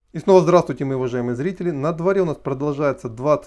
И снова здравствуйте, мои уважаемые зрители. На дворе у нас продолжается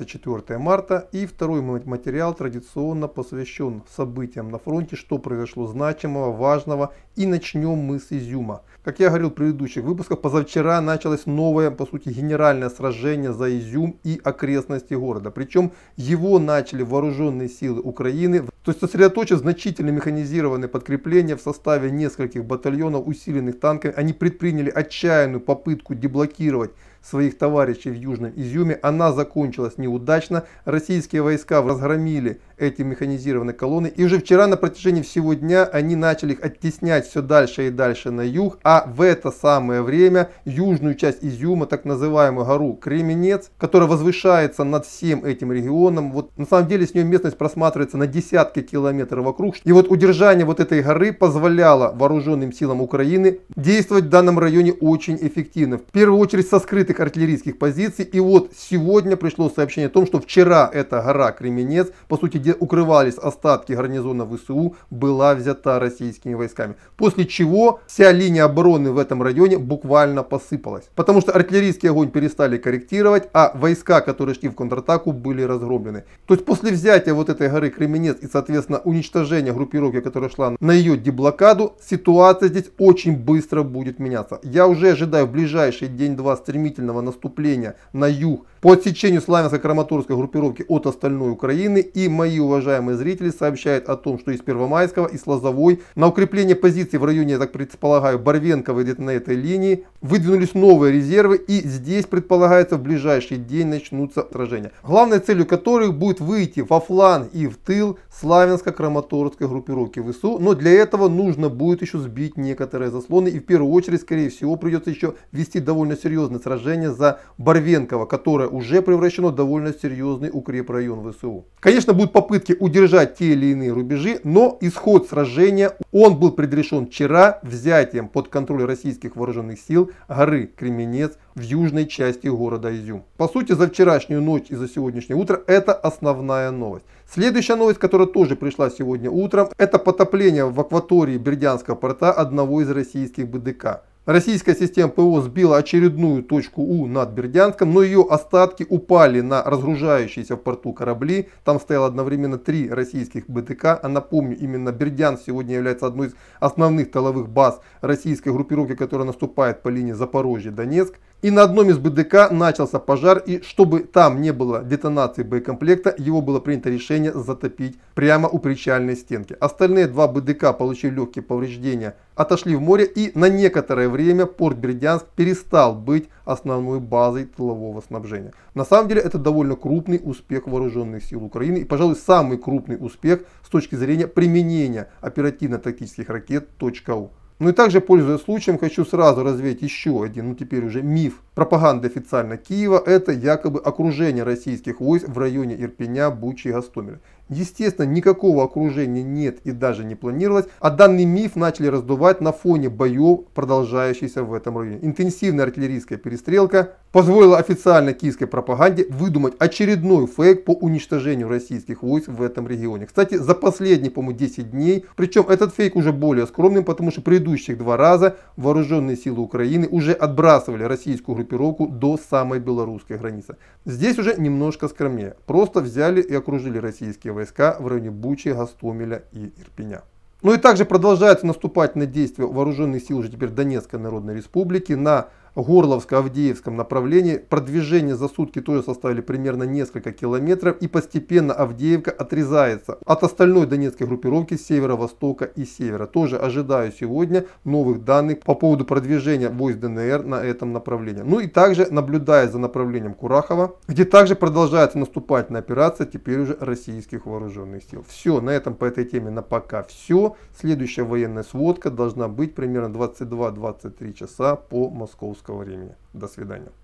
24 марта, и второй материал традиционно посвящен событиям на фронте, что произошло значимого, важного. И начнем мы с Изюма. Как я говорил в предыдущих выпусках, позавчера началось новое, по сути, генеральное сражение за Изюм и окрестности города. Причем его начали вооруженные силы Украины, то есть сосредоточив значительно механизированные подкрепления в составе нескольких батальонов, усиленных танками. Они предприняли отчаянную попытку деблокировать своих товарищей в Южном Изюме. Она закончилась неудачно. Российские войска разгромили эти механизированные колонны. И уже вчера на протяжении всего дня они начали их оттеснять все дальше и дальше на юг. А в это самое время южную часть Изюма, так называемую гору Кременец, которая возвышается над всем этим регионом. Вот на самом деле с нее местность просматривается на десятки километров вокруг. И вот удержание вот этой горы позволяло вооруженным силам Украины действовать в данном районе очень эффективно. В первую очередь со скрытых артиллерийских позиций. И вот сегодня пришло сообщение о том, что вчера эта гора Кременец, по сути, где укрывались остатки гарнизона ВСУ, была взята российскими войсками. После чего вся линия обороны в этом районе буквально посыпалась. Потому что артиллерийский огонь перестали корректировать, а войска, которые шли в контратаку, были разгромлены. То есть после взятия вот этой горы Кременец и, соответственно, уничтожения группировки, которая шла на ее деблокаду, ситуация здесь очень быстро будет меняться. Я уже ожидаю в ближайший день-два стремительного наступления на юг по отсечению Славянско-Краматорской группировки от остальной Украины. И мои уважаемые зрители сообщают о том, что из Первомайского, и Лозовой на укрепление позиций в районе, я так предполагаю, Барвенковой, где-то на этой линии, выдвинулись новые резервы. И здесь, предполагается, в ближайший день начнутся сражения, главной целью которых будет выйти во фланг и в тыл Славянско-Краматорской группировки ВСУ. Но для этого нужно будет еще сбить некоторые заслоны. И в первую очередь, скорее всего, придется еще вести довольно серьезное сражение за Барвенково, которое уже превращено в довольно серьезный укрепрайон ВСУ. Конечно, будут попытки удержать те или иные рубежи, но исход сражения, он был предрешен вчера взятием под контроль российских вооруженных сил горы Кременец в южной части города Изюм. По сути, за вчерашнюю ночь и за сегодняшнее утро это основная новость. Следующая новость, которая тоже пришла сегодня утром, это потопление в акватории Бердянского порта одного из российских БДК. Российская система ПВО сбила очередную точку У над Бердянском, но ее остатки упали на разгружающиеся в порту корабли. Там стояло одновременно 3 российских БТК. А напомню, именно Бердянск сегодня является одной из основных тыловых баз российской группировки, которая наступает по линии Запорожье-Донецк. И на одном из БДК начался пожар, и чтобы там не было детонации боекомплекта, его было принято решение затопить прямо у причальной стенки. Остальные 2 БДК, получив легкие повреждения, отошли в море, и на некоторое время порт Бердянск перестал быть основной базой тылового снабжения. На самом деле это довольно крупный успех вооруженных сил Украины, и, пожалуй, самый крупный успех с точки зрения применения оперативно-тактических ракет .У. Ну и также, пользуясь случаем, хочу сразу развеять еще один, теперь уже миф пропаганды официально Киева. Это якобы окружение российских войск в районе Ирпеня, Бучи и Гостомеля. Естественно, никакого окружения нет и даже не планировалось, а данный миф начали раздувать на фоне боев, продолжающихся в этом районе. Интенсивная артиллерийская перестрелка позволила официальной киевской пропаганде выдумать очередной фейк по уничтожению российских войск в этом регионе. Кстати, за последние, по-моему, 10 дней, причем этот фейк уже более скромный, потому что предыдущих 2 раза вооруженные силы Украины уже отбрасывали российскую группировку до самой белорусской границы. Здесь уже немножко скромнее. Просто взяли и окружили российские войска в районе Бучи, Гостомеля и Ирпеня. Ну и также продолжаются наступательные действия вооруженных сил уже теперь Донецкой Народной Республики на Горловско-Авдеевском направлении. Продвижение за сутки тоже составили примерно несколько километров, и постепенно Авдеевка отрезается от остальной донецкой группировки с северо-востока и севера. Тоже ожидаю сегодня новых данных по поводу продвижения войск ДНР на этом направлении. Ну и также наблюдая за направлением Курахова, где также продолжается наступательная операция теперь уже российских вооруженных сил. Все, на этом по этой теме на пока все. Следующая военная сводка должна быть примерно 22-23 часа по московскому времени. До свидания.